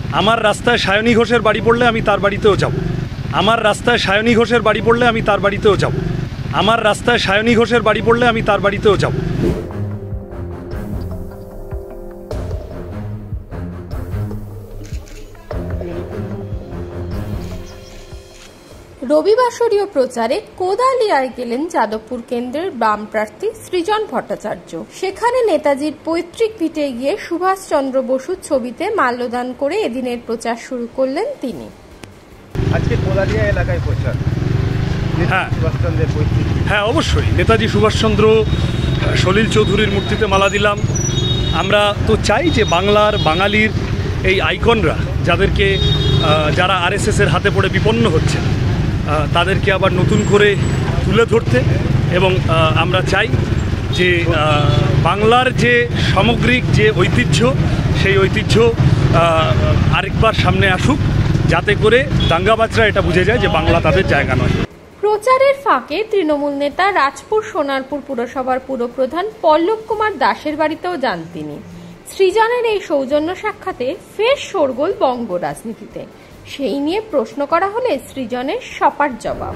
আমার রাস্তায় সায়নী ঘোষের বাড়ি পড়লে আমি তার বাড়িতেও যাব। আমার রাস্তায় সায়নী ঘোষের বাড়ি পড়লে আমি তার বাড়িতেও যাব। আমার রাস্তায় সায়নী ঘোষের বাড়ি পড়লে আমি তার বাড়িতেও যাব। রবিবাসরীয় প্রচারে কোদালিয়ায় গেলেন যাদবপুর কেন্দ্রের বাম প্রার্থী সৃজন ভট্টাচার্য। সেখানে নেতাজির পৈতৃক ভিটে গিয়ে সুভাষচন্দ্র বসুর ছবিতে মাল্যদান করে এদিনের প্রচার শুরু করলেন তিনি। আজকে কোদালিয়া এলাকায় প্রচার। হ্যাঁ, অবশ্যই নেতাজি সুভাষচন্দ্র সলিল চৌধুরীর মূর্তিতে মালা দিলাম। আমরা তো চাই যে বাংলার বাঙালির এই আইকনরা যারা আরএসএসের হাতে পড়ে বিপন্ন হচ্ছে তাদেরকে আবার নতুন করে তুলে ধরতে, এবং আমরা চাই যে বাংলার যে সামগ্রিক যে ঐতিহ্য সেই ঐতিহ্য আরেকবার সামনে আসুক, যাতে করে দাঙ্গাবাজরা এটা বুঝে যায় যে বাংলা তাদের জায়গা নয়। প্রচারের ফাঁকে তৃণমূল নেতা রাজপুর সোনারপুর পুরসভার পুরপ্রধান পল্লব কুমার দাসের বাড়িতেও যান তিনি। সৃজনের এই সৌজন্য সাক্ষাতে ফের শোরগোল বঙ্গ রাজনীতিতে। সেই নিয়ে প্রশ্ন করা হলে সৃজনের সপাট জবাব।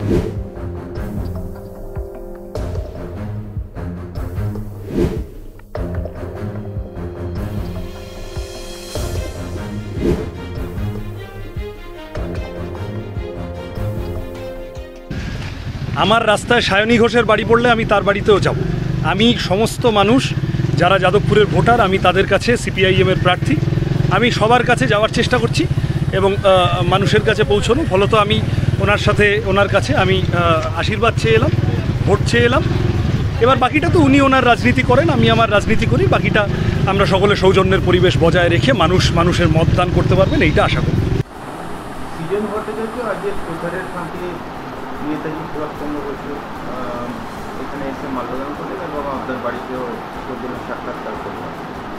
আমার রাস্তায় সায়নী ঘোষের বাড়ি পড়লে আমি তার বাড়িতেও যাব। আমি সমস্ত মানুষ যারা যাদবপুরের ভোটার, আমি তাদের কাছে সিপিআইএমের প্রার্থী, আমি সবার কাছে যাওয়ার চেষ্টা করছি এবং মানুষের কাছে পৌঁছানো। ফলত আমি ওনার কাছে আমি আশীর্বাদ চেয়ে এলাম, ভোট চেয়ে এলাম। এবার বাকিটা তো উনি ওনার রাজনীতি করেন, আমি আমার রাজনীতি করি। বাকিটা আমরা সকলে সৌজন্যের পরিবেশ বজায় রেখে মানুষের মতদান করতে পারবেন, এইটা আশা করি। সৃজন ভট্টাচার্য আজকে প্রচারের ফাঁকে নেতাজি সুভাষচন্দ্র বসু এখানে এসে মাল্যদান করলেন এবং আপনার বাড়িতেও সাক্ষাৎকার করলেন।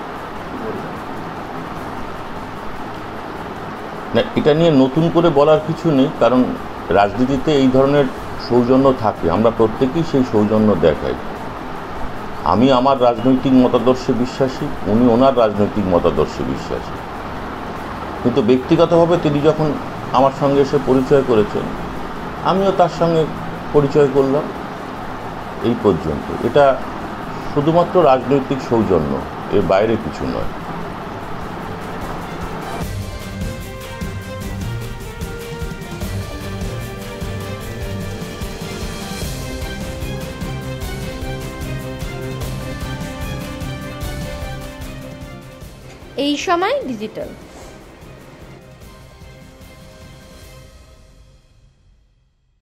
না, এটা নিয়ে নতুন করে বলার কিছু নেই, কারণ রাজনীতিতে এই ধরনের সৌজন্য থাকে, আমরা প্রত্যেকেই সেই সৌজন্য দেখাই। আমি আমার রাজনৈতিক মতাদর্শে বিশ্বাসী, উনি ওনার রাজনৈতিক মতাদর্শে বিশ্বাসী, কিন্তু ব্যক্তিগতভাবে তিনি যখন আমার সঙ্গে এসে পরিচয় করেছেন, আমিও তার সঙ্গে পরিচয় করলাম, এই পর্যন্ত। এটা শুধুমাত্র রাজনৈতিক সৌজন্য, এর বাইরে কিছু নয়। এই সময় ডিজিটাল।